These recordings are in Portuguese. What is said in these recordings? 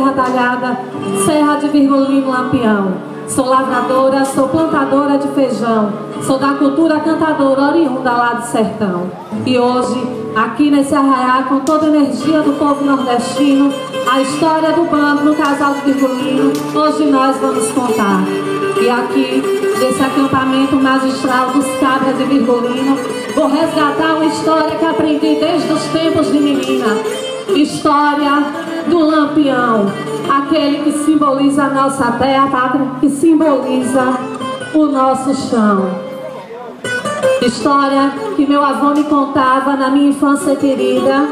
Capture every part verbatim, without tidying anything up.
Serra Talhada, Serra de Virgulino Lampião. Sou lavradora, sou plantadora de feijão, sou da cultura cantadora, oriunda lá do sertão. E hoje, aqui nesse arraiá, com toda a energia do povo nordestino, a história do bando no Casal de Virgulino, hoje nós vamos contar. E aqui, nesse acampamento magistral dos Cabras de Virgulino, vou resgatar uma história que aprendi desde os tempos de menina. História do Lampião, aquele que simboliza a nossa terra, pátria, que simboliza o nosso chão. História que meu avô me contava na minha infância querida.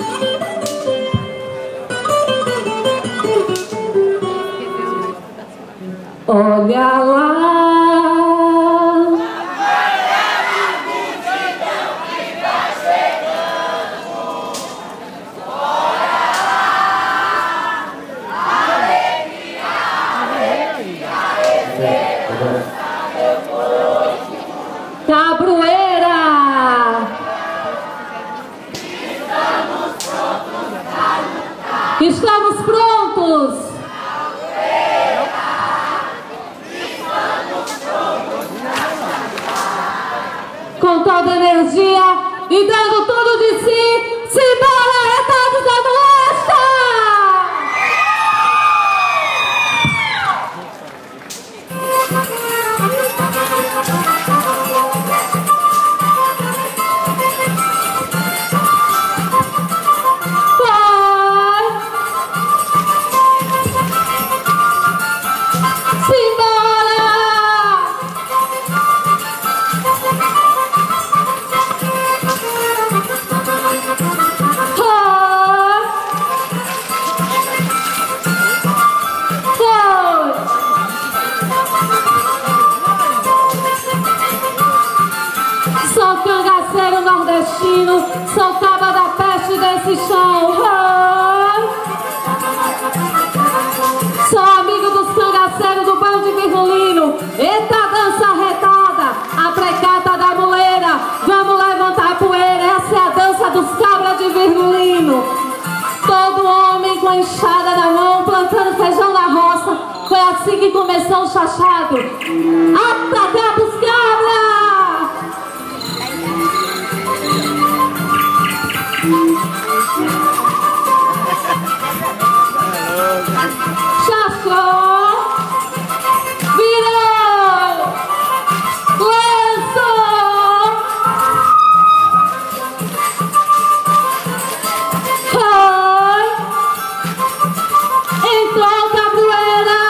Olha lá, Cabroeira! Estamos prontos! Com toda a energia e dando tudo de si, simbora, retados da molesta! Sou caba da peste desse chão. Sou amigo dos cangaceiros do bando de Virgulino. Eita dança arretada, a precata da muleira. Vamos levantar a poeira, essa é a dança dos cabras de Virgulino. Todo homem com a enxada na mão, plantando feijão na roça. Foi assim que começou o chachado. Atacar pros cabras! Chachou, virou, lançou, foi, entrou cabroeira.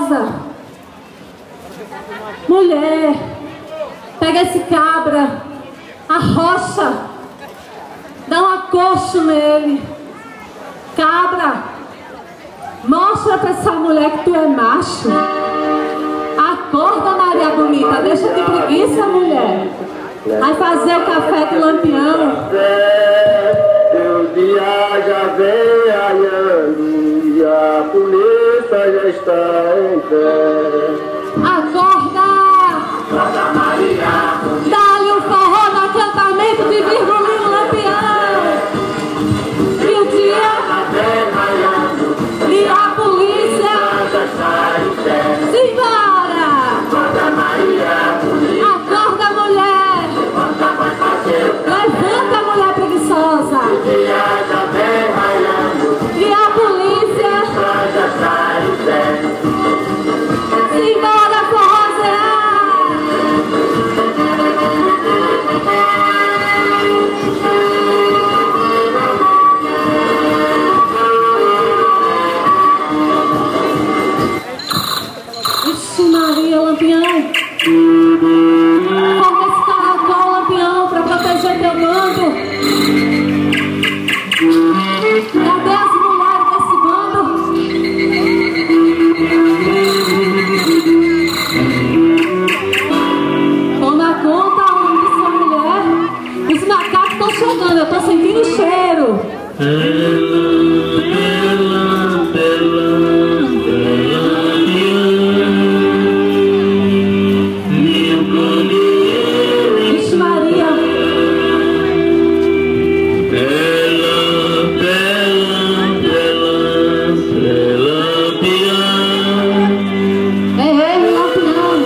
preguiçosa. Mulher, pega esse cabra, arrocha, dá um acocho nele. Cabra, mostra pra essa mulher que tu é macho. Acorda, Maria bonita, deixa de preguiça, mulher. Vai fazer o café do Lampião. O dia já vem raiando e a polícia já está em pé. Acorda! Acorda, Maria! Dá-lhe um forró no acampamento de Virgulino Lampião. E o dia Já vem raiando e a polícia já está em pé. simbora! Acorda, Maria! Acorda, mulher! Levanta, vai fazer o Levanta, mulher preguiçosa! dia já vem raiando E a polícia já está em pé. simbora forrozear! Ixi, Maria, Lampião! Forma esse caracol, Lampião, pra proteger teu bando! Cadê as mulheres desse bando? Toma conta, homem de sua mulher. Os macacos estão chegando, eu tô sentindo o cheiro. Vixe Maria, é ele, Lampião.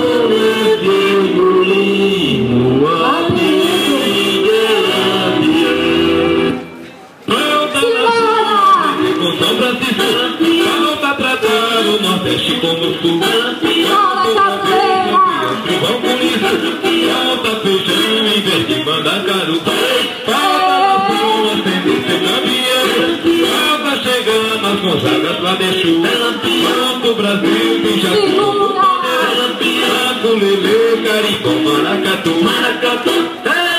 Nordeste como o sul, Bora, cabreira! vão polícia, alta feijão em vez de mandar caruta. Falta na sua, acender seu caminhão. Falta chegando as Gonzagas lá de chuva. Quanto o Brasil tem já Segura! Lampião, Lelê, Caricó, Maracatu, Maracatu.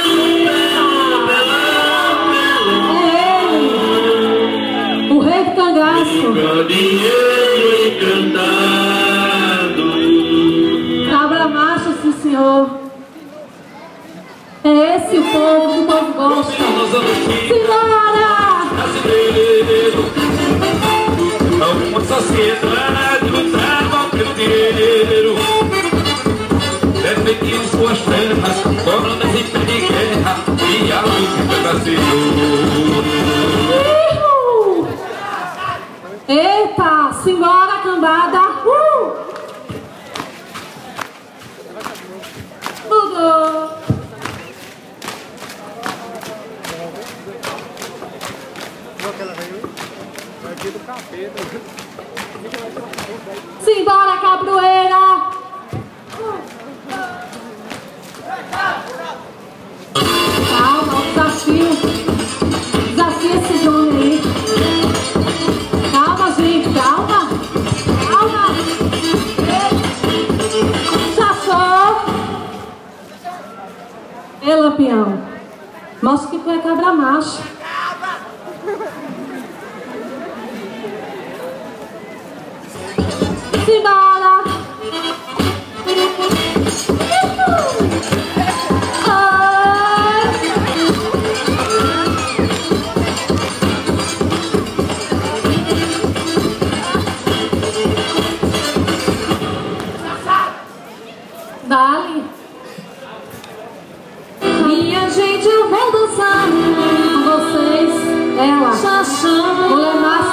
É ele! O rei do cangaço! Dinheiro encantado. Cabra macho, sim senhor. É esse o povo que o povo gosta. Simbora! Brasileiro, alguma sociedade lutava pelo dinheiro, defendiam suas terras, cobrando as impérios de guerra e a luta Brasil. Ihu! Eita! Simbora, cambada! Uh! Tudo! Simbora, cabroeira! Calma, o desafio. Desafio esses homens aí. Calma, gente, calma. Calma. Já sou. Ei, Lampião. Mostra que tu é cabra macho. Simbora! Ai. Dali. Minha gente, eu vou dançar com vocês. Ela, mulher massa.